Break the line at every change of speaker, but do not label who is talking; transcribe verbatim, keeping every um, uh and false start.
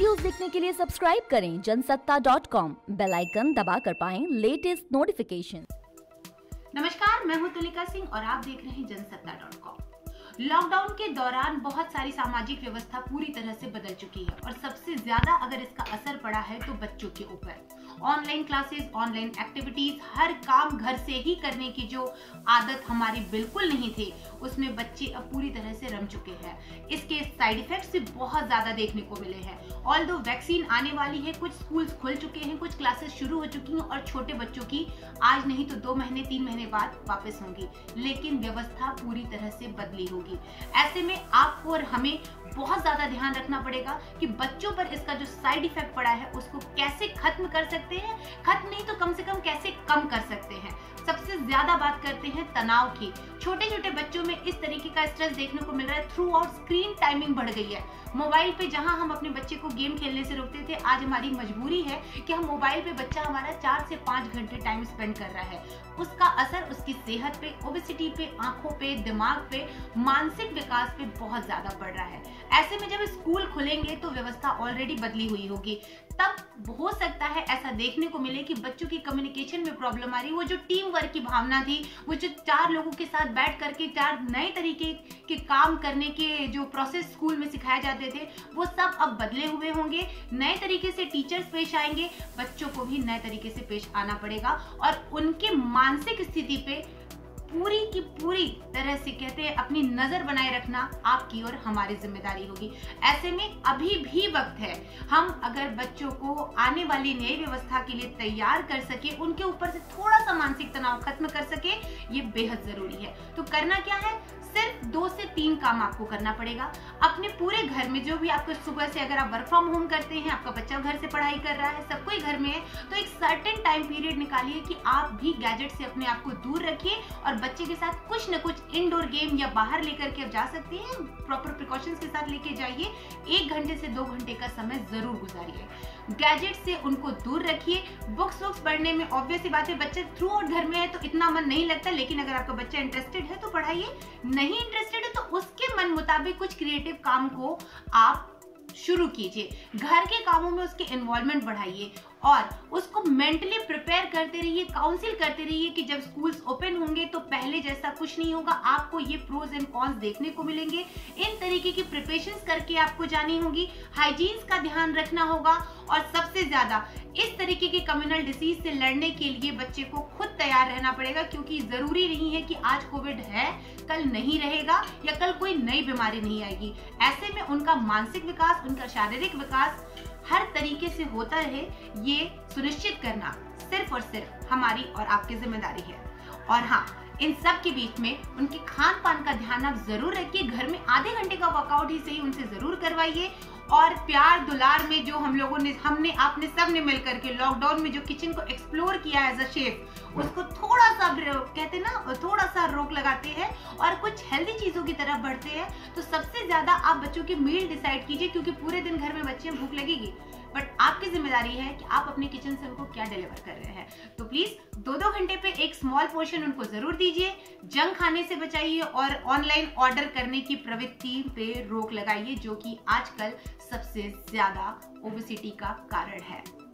Videos देखने के लिए सब्सक्राइब करें Jansatta dot com, bell icon दबाकर पाएं लेटेस्ट नोटिफिकेशन।
नमस्कार, मैं हूं तुलिका सिंह और आप देख रहे हैं जनसत्ता डॉट कॉम। लॉकडाउन के दौरान बहुत सारी सामाजिक व्यवस्था पूरी तरह से बदल चुकी है और सबसे ज्यादा अगर इसका असर पड़ा है तो बच्चों के ऊपर। ऑनलाइन क्लासेस, ऑनलाइन एक्टिविटीज, हर काम घर से ही करने की जो आदत हमारी बिल्कुल नहीं थी, उसमें बच्चे अब पूरी तरह से रम चुके हैं। इसके साइड इफेक्ट्स भी बहुत ज्यादा देखने को मिले हैं। ऑल्दो वैक्सीन आने वाली है, कुछ स्कूल्स खुल चुके हैं, कुछ क्लासेस शुरू हो चुकी हैं और छोटे बच्चों की आज नहीं तो दो महीने तीन महीने बाद वापस होंगी, लेकिन व्यवस्था पूरी तरह से बदली होगी। ऐसे में आपको और हमें बहुत ज्यादा ध्यान रखना पड़ेगा कि बच्चों पर इसका जो साइड इफेक्ट पड़ा है उसको कैसे खत्म कर सकते हैं, खत्म नहीं तो कम से कम कैसे कम कर सकते हैं। सबसे ज्यादा बात करते हैं तनाव की। छोटे छोटे बच्चों में इस तरीके का स्ट्रेस देखने को मिल रहा है। थ्रू आउट स्क्रीन टाइमिंग बढ़ गई है। मोबाइल पे जहां हम अपने बच्चे को गेम खेलने से रोकते थे, आज हमारी मजबूरी है कि हम मोबाइल पे बच्चा हमारा चार से पांच घंटे टाइम स्पेंड कर रहा है। उसका असर उसकी सेहत पे, ओबेसिटी पे, आंखों पे, दिमाग पे, मानसिक विकास पे बहुत ज्यादा पड़ रहा है। ऐसे में जब स्कूल खुलेंगे तो व्यवस्था ऑलरेडी बदली हुई होगी, तब हो सकता है ऐसा देखने को मिले कि बच्चों की कम्युनिकेशन में प्रॉब्लम आ रही। वो जो टीम वर्क की भावना थी, वो जो चार लोगों के साथ बैठ करके चार नए तरीके के काम करने के जो प्रोसेस स्कूल में सिखाए जाते थे, वो सब अब बदले हुए होंगे। नए तरीके से टीचर्स पेश आएंगे, बच्चों को भी नए तरीके से पेश आना पड़ेगा और उनके मानसिक स्थिति पे पूरी की पूरी तरह से कहते हैं अपनी नजर बनाए रखना आपकी और हमारी जिम्मेदारी होगी। ऐसे में अभी भी वक्त है, हम अगर बच्चों को आने वाली नई व्यवस्था के लिए तैयार कर सके, उनके ऊपर से थोड़ा सा मानसिक तनाव खत्म कर सके, ये बेहद जरूरी है। तो करना क्या है, सिर्फ दो से तीन काम आपको करना पड़ेगा। अपने पूरे घर में जो भी आपको सुबह से, अगर आप वर्क फ्रॉम होम करते हैं, आपका बच्चा घर से पढ़ाई कर रहा है, सब कोई घर में है, तो एक सर्टेन टाइम पीरियड निकालिए कि आप भी गैजेट से अपने आप को दूर रखिए और बच्चे के साथ कुछ न कुछ इंडोर गेम या बाहर लेकर के आप जा सकते हैं, प्रॉपर प्रिकॉशंस के साथ लेके जाइए। एक घंटे से दो घंटे का समय जरूर गुजारिए। गैजेट से उनको दूर रखिए। बुक्स वुक्स पढ़ने में ऑब्वियस सी बात है, बच्चे थ्रू आउट घर में है तो इतना मन नहीं लगता, लेकिन अगर आपका बच्चा इंटरेस्टेड है तो पढ़ाइए, नहीं इंटरेस्टेड है तो उसके मन मुताबिक कुछ क्रिएटिव काम को आप शुरू कीजिए। घर के कामों में उसके इन्वॉल्वमेंट बढ़ाइए और उसको मेंटली प्रिपेयर करते रहिए, काउंसिल करते रहिए कि जब स्कूल्स ओपन होंगे तो पहले जैसा कुछ नहीं होगा, आपको ये प्रोज एंड कॉन्स देखने को मिलेंगे। इन तरीके की प्रिपरेशंस करके आपको जानी होगी, हाइजीन्स का ध्यान रखना होगा और सबसे ज्यादा इस तरीके के कम्युनल डिसीज से लड़ने के लिए बच्चे को खुद तैयार रहना पड़ेगा, क्योंकि जरूरी नहीं है कि आज कोविड है कल नहीं रहेगा या कल कोई नई बीमारी नहीं आएगी। ऐसे में उनका मानसिक विकास, उनका शारीरिक विकास हर तरीके से होता रहे, ये सुनिश्चित करना सिर्फ और सिर्फ हमारी और आपकी जिम्मेदारी है। और हाँ, इन सब के बीच में उनके खान पान का ध्यान आप जरूर रखिए। घर में आधे घंटे का वर्कआउट ही सही उनसे जरूर करवाइए और प्यार दुलार में जो हम लोगों ने, हमने आपने सब ने मिलकर के लॉकडाउन में जो किचन को एक्सप्लोर किया एज अ शेफ, उसको थोड़ा सा कहते ना थोड़ा सा रोक लगाते हैं और कुछ हेल्दी चीजों की तरफ बढ़ते हैं। तो सबसे ज्यादा आप बच्चों की मील डिसाइड कीजिए, क्योंकि पूरे दिन घर में बच्चे भूख लगेगी, बट आपकी जिम्मेदारी है कि आप अपने किचन से उनको क्या डिलीवर कर रहे हैं। तो प्लीज दो दो घंटे पे एक स्मॉल पोर्शन उनको जरूर दीजिए। जंक खाने से बचाइए और ऑनलाइन ऑर्डर करने की प्रवृत्ति पे रोक लगाइए, जो कि आजकल सबसे ज्यादा ओबेसिटी का कारण है।